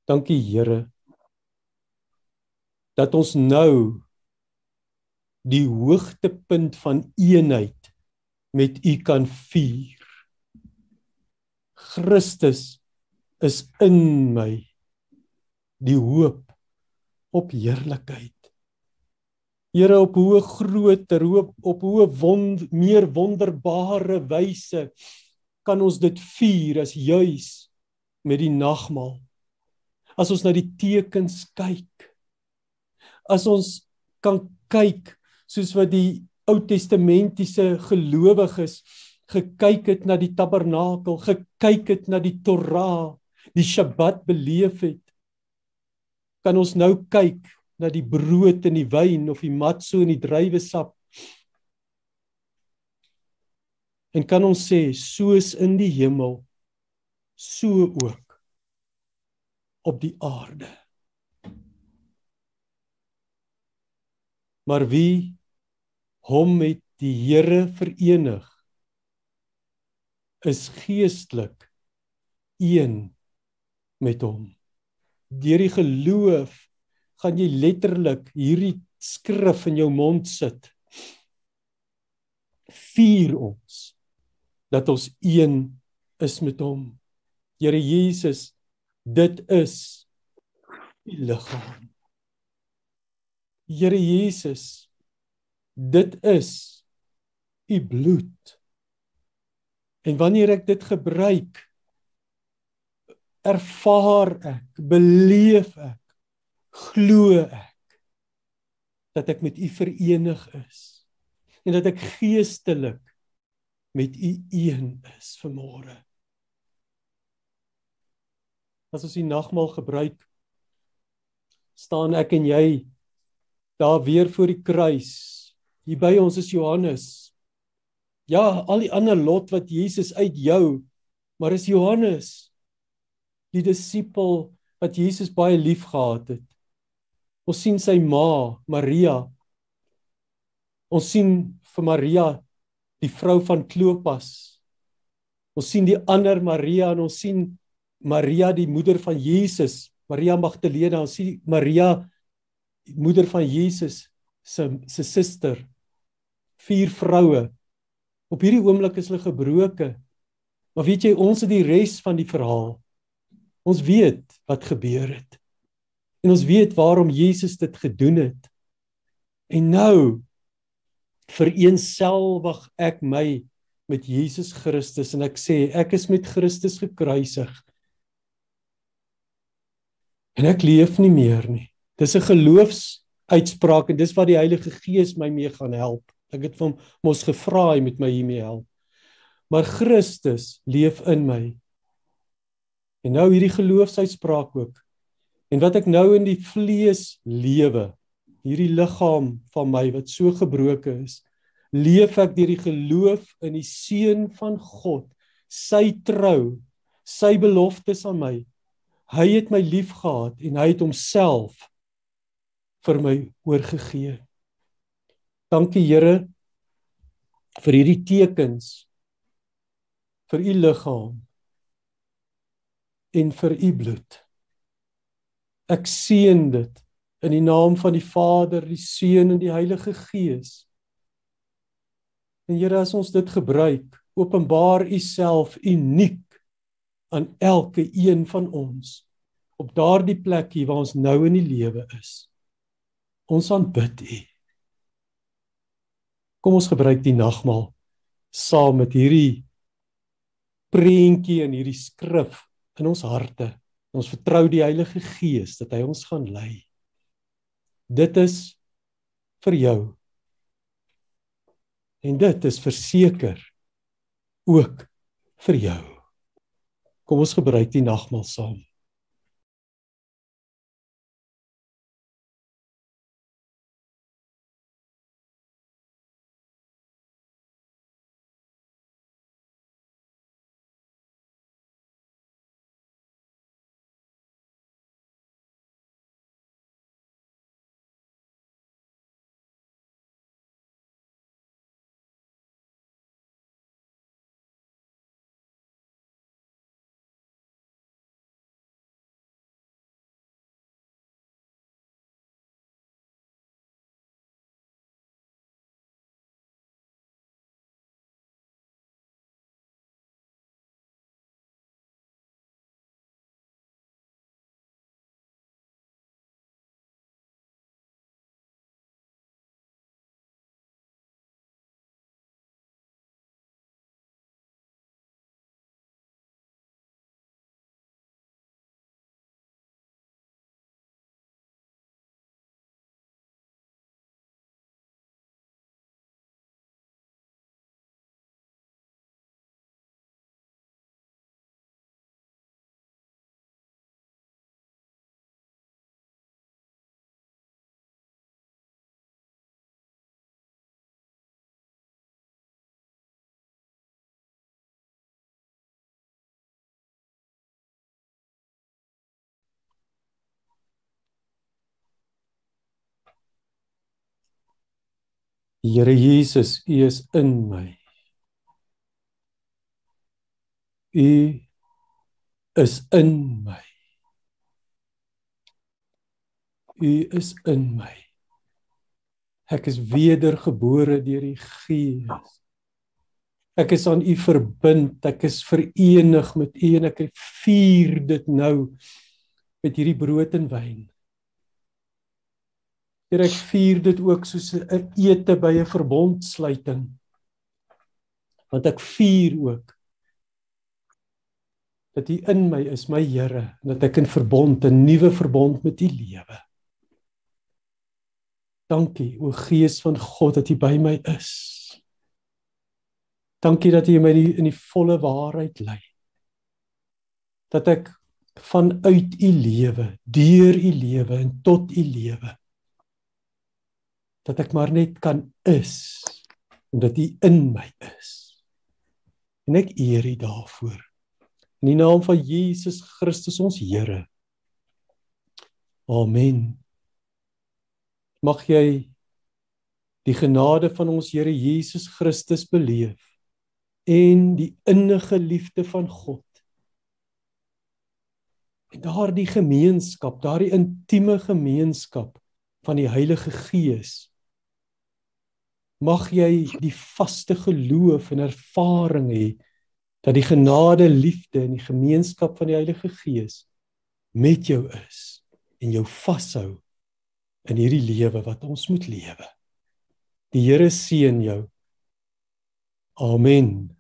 Dankie Here, dat ons nou die hoogtepunt van eenheid met U kan vier. Christus is in my, die hoop op heerlikheid. Here, op hoe groter, op hoe meer wonderbare wyse kan ons dit vier as juis met die nagmaal. As ons na die tekens kyk, as ons kan kyk soos wat die Ou Testamentiese gelowiges gekyk het na die tabernakel, gekyk het na die Torah, die Shabbat beleef het, kan ons nou kyk na die brood en die wyn of die matso en die druiwesap en kan ons sê, soos in die hemel, so ook op die aarde. Maar wie hom met die Here verenig, is geestelik een met hom. Deur die geloof gaan jy letterlik hierdie skrif in jou mond sit. Vier ons dat ons een is met hom. Here Jesus, dit is die liggaam. Here Jesus, dit is u bloed. En wanneer ek dit gebruik, ervaar ek, beleef ek, glo ek, dat ek met u verenig is, en dat ek geestelik met u een is vanmôre. As ons die nagmaal gebruik, staan ek en jy daar weer voor die kruis. Hier by ons is Johannes. Ja, al die ander lot wat Jesus uitjou, maar is Johannes, die disipel wat Jesus baie lief gehad het. Ons sien sy ma, Maria. Ons sien vir Maria, die vrou van Klopas. Ons sien die ander Maria en ons sien Maria, die moeder van Jesus, Maria Magdalena. Ons sien Maria, die moeder van Jesus, sy suster. 4 vroue. Op hierdie oomblik is hulle gebroke. Maar weet jy, ons het die res van die verhaal. Ons weet wat gebeur het. En ons weet waarom Jesus dit gedoen het. En nou vereenselwig ek my met Jesus Christus en ek sê, ek is met Christus gekruisig. En ek leef nie meer nie. Dis 'n geloofsuitspraak en dis wat die Heilige Gees my mee gaan help. Ek het van mos gevra, hy moet my hiermee help. Maar Christus leef in my. En nou hierdie geloofsuitspraak ook. En wat ek nou in die vlees lewe, hierdie liggaam van my wat so gebroke is, leef ek deur die geloof in die Seun van God, sy trou, sy beloftes aan my. Hy het my lief gehad en hy het homself vir my oorgegee. Dankie Here vir hierdie tekens, vir u liggaam en vir u bloed. Ek seën dit in die naam van die Vader, die Seun en die Heilige Gees. En Here, as ons dit gebruik, openbaar u self uniek aan elke een van ons, op daardie plekkie waar ons nou in die lewe is. Ons aanbid u. Kom ons gebruik die nagmaal saam met hierdie prentjie en hierdie skrif in ons harte. Ons vertrou die Heilige Gees dat hy ons gaan lei. Dit is vir jou. En dit is verseker ook vir jou. Kom ons gebruik die nagmaal saam. Here Jesus, U is in my. U is in my. U is in my. Ek is wedergebore deur die Gees. Ek is aan U verbind, ek is verenig met U en ek vier dit nou met hierdie brood en wyn. Here, ek vier dit ook soos 'n ete by 'n verbondsluiting. Want ek vier ook dat U in my is, my Here, en dat ek in verbond, 'n nuwe verbond met U lewe. Dankie, o Gees van God, dat U by my is. Dankie dat U my in die volle waarheid lei. Dat ek vanuit U lewe, deur U lewe en tot U lewe, dat ek maar net kan is, omdat U in my is. En ek eer U daarvoor. In die naam van Jesus Christus ons Here. Amen. Mag jy die genade van ons Here Jesus Christus beleef en die innige liefde van God. En daardie gemeenskap, daardie intieme gemeenskap van die Heilige Gees. Mag jy die vaste geloof en ervaring hê dat die genade, liefde en die gemeenskap van die Heilige Gees met jou is en jou vashou in hierdie lewe wat ons moet lewe. Die Here seën jou. Amen.